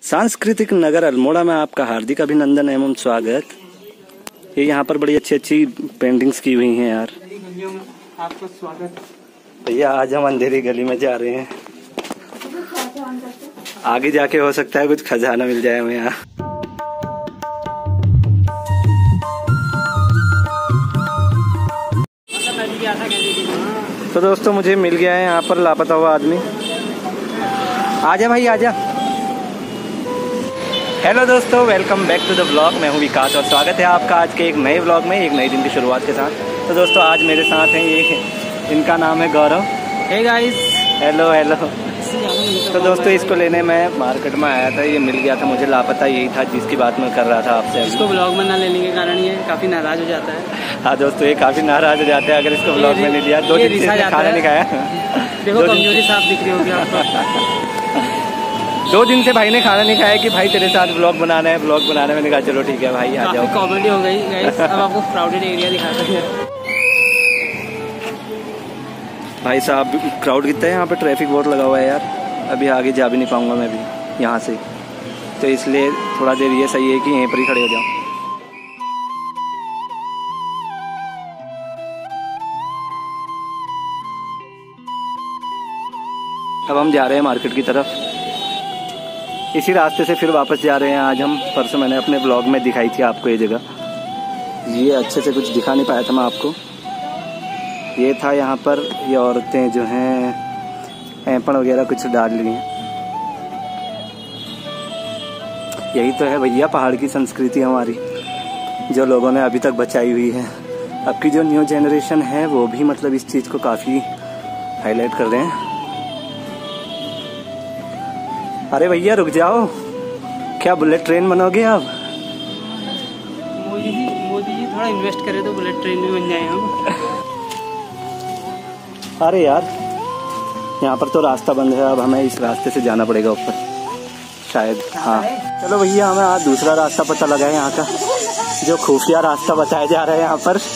सांस्कृतिक नगर अल्मोड़ा में आपका हार्दिक अभिनंदन एवं स्वागत। ये यहाँ पर बड़ी अच्छी अच्छी पेंटिंग्स की हुई हैं यार। आपका स्वागत भैया। आज हम अंधेरी गली में जा रहे हैं, आगे जाके हो सकता है कुछ खजाना मिल जाए हमें यहाँ। तो दोस्तों मुझे मिल गया है यहाँ पर लापता हुआ आदमी। आजा भाई आजा। हेलो दोस्तों, welcome back to the blog. मैं हूँ विकास और स्वागत है आपका आज के एक नए ब्लॉग में, एक नए दिन की शुरुआत के साथ। तो दोस्तों आज मेरे साथ हैं ये, इनका नाम है Gaurav. Hey guys. Hello hello. तो दोस्तों इसको लेने मैं मार्केट में आया था, ये मिल गया था मुझे, लापता यही था जिसकी बात मैं कर रहा था आपसे। इसको ब्लॉग में ना लेने के कारण ये काफ़ी नाराज़ हो जाता है। हाँ दोस्तों, ये काफ़ी नाराज़ हो जाते हैं अगर इसको ब्लॉग में नहीं लिया। 2 दिन से खाना नहीं खाया। देखो कमजोरी साफ दिख रही होगी आपको। 2 दिन से भाई ने खाना नहीं खाया कि भाई तेरे साथ ब्लॉग बनाना है, ब्लॉग बनाना है। मैंने कहा चलो ठीक है भाई आ जाओ। कॉमेडी हो गई गाइस। अब आपको क्राउडेड एरिया दिखाते हैं। भाई साहब क्राउड कितना है यहाँ पे, ट्रैफिक बहुत लगा हुआ है यार। अभी आगे जा भी नहीं पाऊंगा मैं भी यहाँ से, तो इसलिए थोड़ा देर ये सही है कि यहीं पर ही खड़े हो जाऊँ। अब हम जा रहे हैं मार्केट की तरफ, इसी रास्ते से फिर वापस जा रहे हैं आज हम। परसों मैंने अपने ब्लॉग में दिखाई थी आपको ये जगह, ये अच्छे से कुछ दिखा नहीं पाया था मैं आपको। ये था यहाँ पर, ये औरतें जो हैं ऐपण वगैरह कुछ डाल रही हैं। यही तो है भैया पहाड़ की संस्कृति हमारी, जो लोगों ने अभी तक बचाई हुई है। अब की जो न्यू जनरेशन है वो भी मतलब इस चीज़ को काफ़ी हाईलाइट कर रहे हैं। अरे भैया रुक जाओ, क्या बुलेट ट्रेन बनोगे आप? मोदी जी थोड़ा इन्वेस्ट करें तो बुलेट ट्रेन भी बन जाए हम। अरे यार यहाँ पर तो रास्ता बंद है, अब हमें इस रास्ते से जाना पड़ेगा ऊपर शायद। हाँ चलो भैया, हमें आज दूसरा रास्ता पता लगा है यहाँ का, जो खुफिया रास्ता बताया जा रहा है यहाँ पर।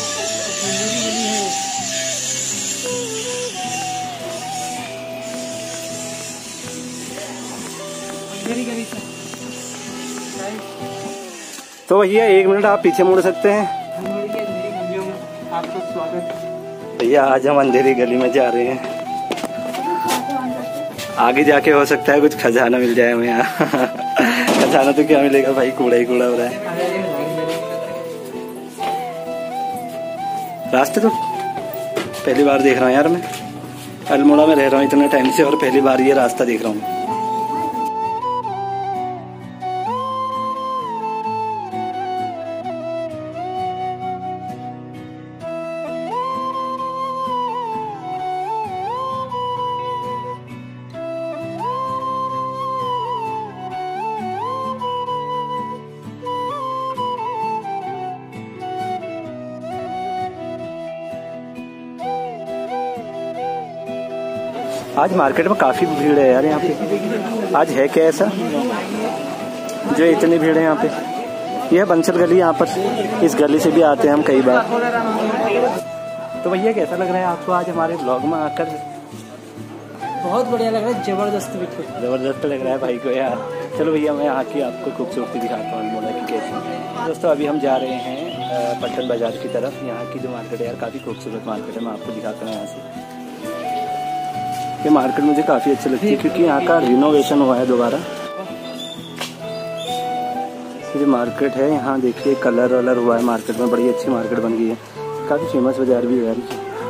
तो भैया 1 मिनट आप पीछे मुड़ सकते हैं? आपका स्वागत भैया। आज हम अंधेरी गली में जा रहे हैं, आगे जाके हो सकता है कुछ खजाना मिल जाए हमें यहाँ। खजाना तो क्या मिलेगा भाई, कूड़ा ही कूड़ा हो रहा है। रास्ते तो पहली बार देख रहा हूँ यार मैं, अल्मोड़ा में रह रहा हूँ इतने टाइम से और पहली बार ये रास्ता देख रहा हूँ। आज मार्केट में काफ़ी भीड़ है यार यहाँ पे। आज है क्या ऐसा जो इतनी भीड़ है यहाँ पे? यह बंसल गली, यहाँ पर इस गली से भी आते हैं हम कई बार। तो भैया कैसा लग रहा है आपको आज हमारे ब्लॉग में आकर? बहुत बढ़िया लग रहा है, जबरदस्त बिल्कुल ज़बरदस्त लग रहा है भाई को यार। चलो भैया मैं यहाँ की आपको खूबसूरती दिखाता हूँ अल्मोड़ा की कैसी। दोस्तों अभी हम जा रहे हैं पट्टन बाजार की तरफ। यहाँ की जो मार्केट है यार काफ़ी खूबसूरत मार्केट है, मैं आपको दिखाता हूँ यहाँ से। ये मार्केट मुझे काफ़ी अच्छी लगती है क्योंकि यहाँ का रिनोवेशन हुआ है दोबारा। ये मार्केट है यहाँ देखिए, कलर वलर हुआ है मार्केट में, बड़ी अच्छी मार्केट बन गई है। काफ़ी फेमस बाजार भी है यार।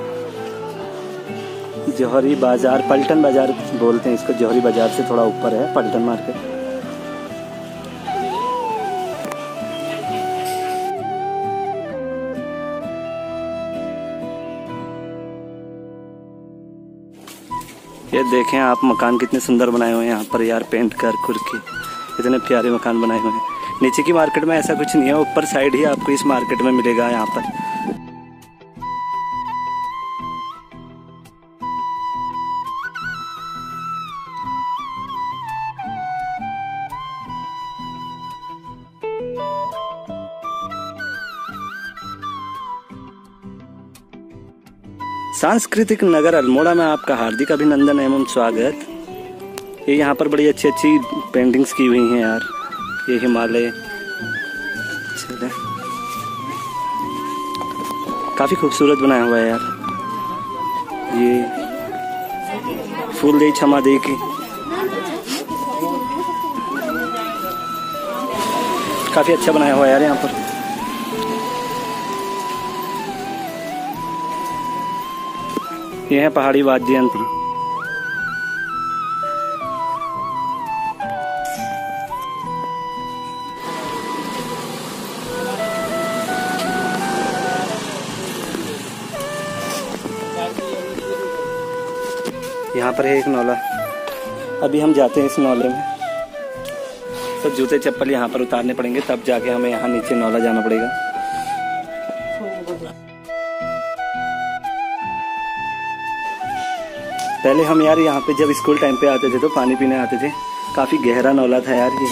जौहरी बाजार, पलटन बाजार बोलते हैं इसको, जौहरी बाजार से थोड़ा ऊपर है पलटन मार्केट। ये देखें आप मकान कितने सुंदर बनाए हुए हैं यहाँ पर यार, पेंट कर के इतने प्यारे मकान बनाए हुए हैं। नीचे की मार्केट में ऐसा कुछ नहीं है, ऊपर साइड ही आपको इस मार्केट में मिलेगा यहाँ पर। सांस्कृतिक नगर अल्मोड़ा में आपका हार्दिक अभिनंदन एवं स्वागत। ये यहाँ पर बड़ी अच्छी अच्छी पेंटिंग्स की हुई हैं यार। ये हिमालय काफ़ी खूबसूरत बनाया हुआ है यार। ये फूल दे क्षमा दे की काफ़ी अच्छा बनाया हुआ है यार यहाँ पर। ये है पहाड़ी वाद्य यंत्र। यहाँ पर है एक नौला। अभी हम जाते हैं इस नौले में, तो जूते चप्पल यहाँ पर उतारने पड़ेंगे, तब जाके हमें यहाँ नीचे नौला जाना पड़ेगा। पहले हम यार यहाँ पे जब स्कूल टाइम पे आते थे तो पानी पीने आते थे। काफ़ी गहरा नौला था यार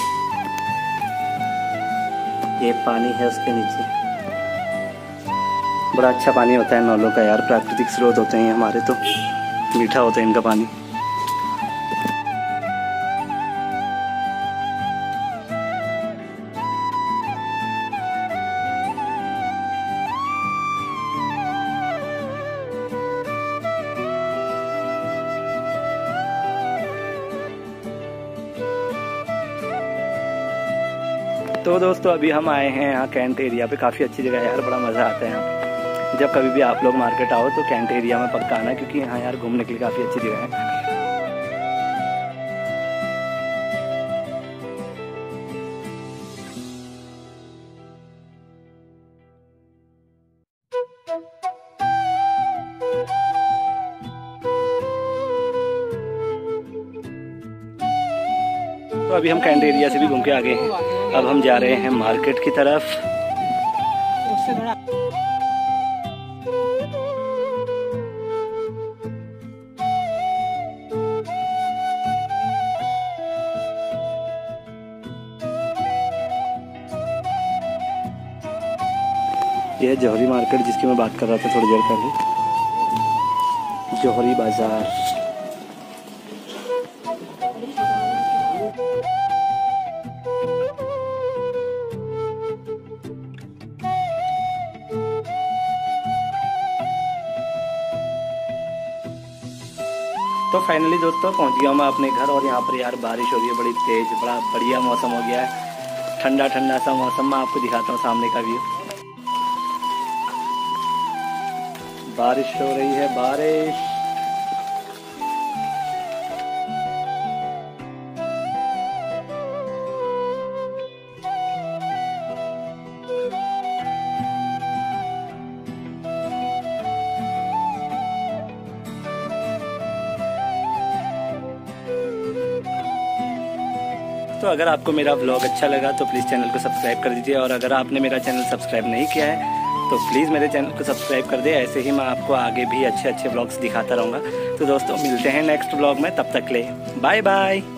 ये पानी है उसके नीचे। बड़ा अच्छा पानी होता है नौलों का यार, प्राकृतिक स्रोत होते हैं हमारे, तो मीठा होता है इनका पानी। तो दोस्तों अभी हम आए हैं यहाँ कैंट एरिया पे। काफ़ी अच्छी जगह है यार, बड़ा मज़ा आता है यहाँ पे। जब कभी भी आप लोग मार्केट आओ तो कैंट एरिया में पक्का आना, क्योंकि यहाँ यार घूमने के लिए काफ़ी अच्छी जगह है। तो अभी हम कैंट एरिया से भी घूम के आ गए हैं। अब हम जा रहे हैं मार्केट की तरफ। यह जौहरी मार्केट जिसकी मैं बात कर रहा था थोड़ी देर पहले, जौहरी बाजार। तो फाइनली दोस्तों पहुंच गया मैं अपने घर, और यहाँ पर यार बारिश हो रही है बड़ी तेज। बड़ा बढ़िया मौसम हो गया है, ठंडा ठंडा सा मौसम। मैं आपको दिखाता हूँ सामने का व्यू। बारिश हो रही है, बारिश। तो अगर आपको मेरा व्लॉग अच्छा लगा तो प्लीज़ चैनल को सब्सक्राइब कर दीजिए, और अगर आपने मेरा चैनल सब्सक्राइब नहीं किया है तो प्लीज़ मेरे चैनल को सब्सक्राइब कर दे। ऐसे ही मैं आपको आगे भी अच्छे अच्छे व्लॉग्स दिखाता रहूँगा। तो दोस्तों मिलते हैं नेक्स्ट व्लॉग में, तब तक ले बाय बाय।